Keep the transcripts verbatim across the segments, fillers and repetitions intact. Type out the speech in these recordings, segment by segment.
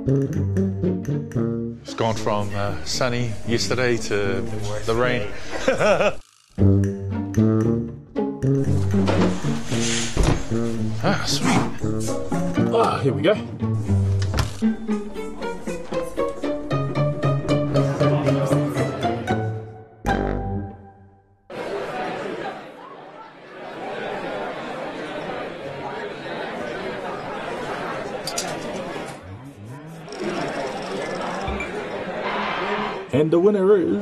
It's gone from uh, sunny yesterday to the rain. Ah, sweet. Ah, here we go. And the winner is...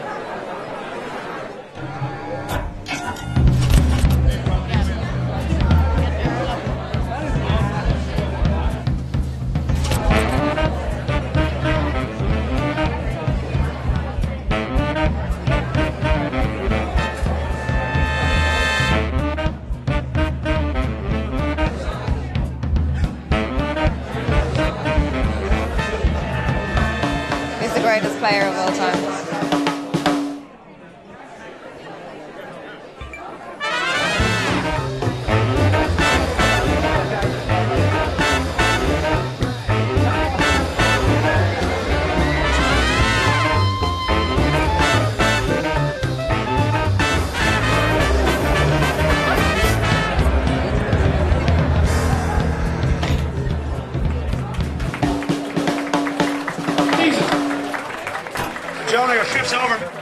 He's the greatest player of all time. Jonah, your shift's over.